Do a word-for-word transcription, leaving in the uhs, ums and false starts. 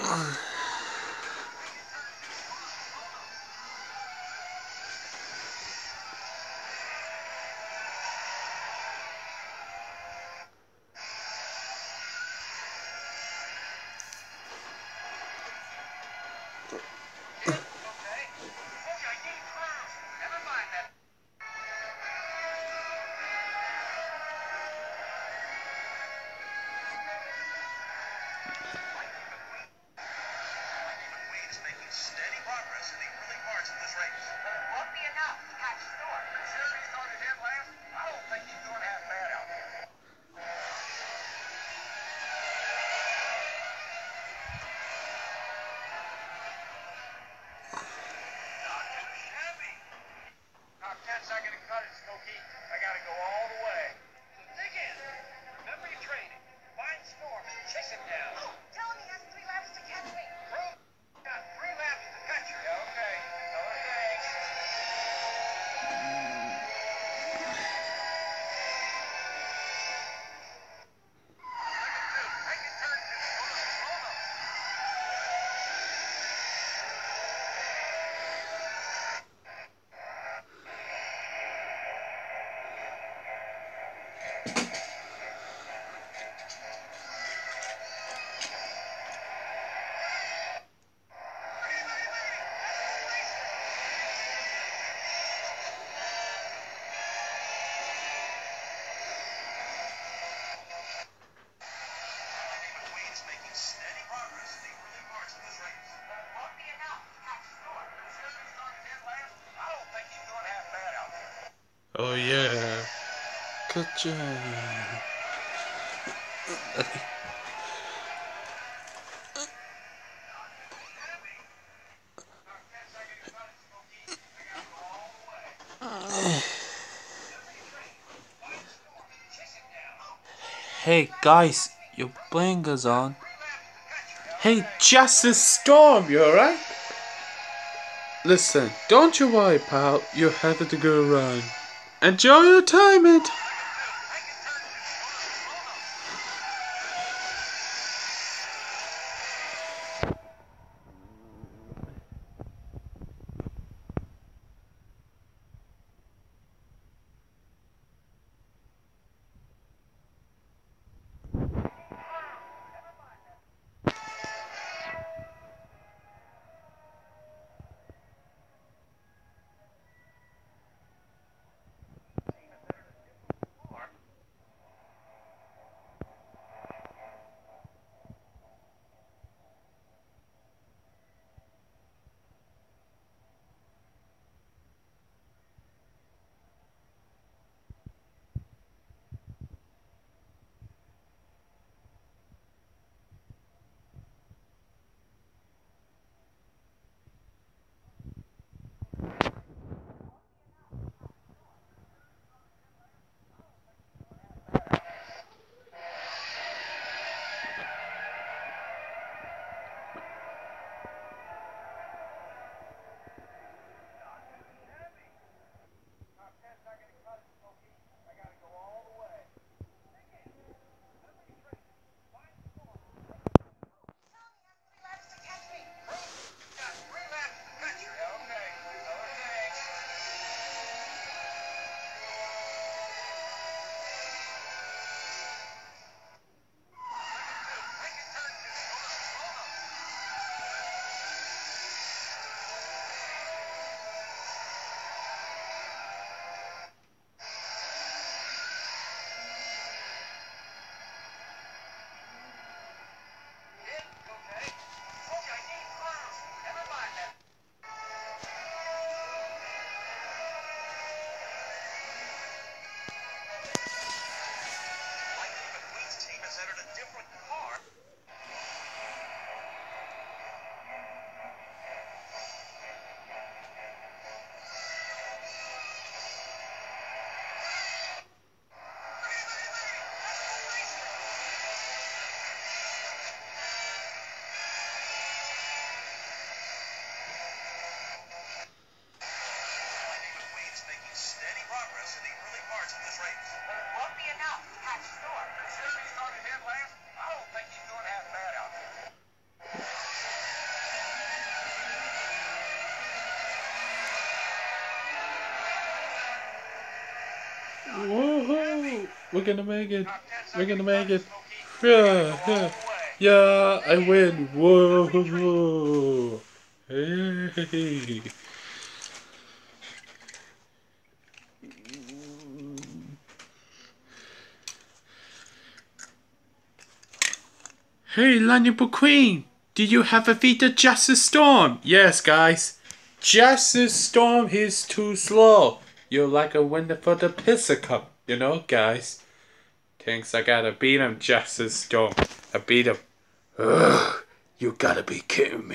Oh yeah. Good job. Hey guys, your playing is on. Hey Justice Storm, you alright? Listen, don't you worry pal, you're having to go run. Enjoy your time it. We're gonna make it. We're gonna make it. Yeah, yeah, yeah, I win. Whoa. Hey. Hey, Lightning Queen, did you have a feat of Justice Storm? Yes, guys. Justice Storm is too slow. You're like a winner for the Pizza Cup, you know, guys. Thanks, I gotta beat him, Justice Storm. I beat him. Ugh, you gotta be kidding me.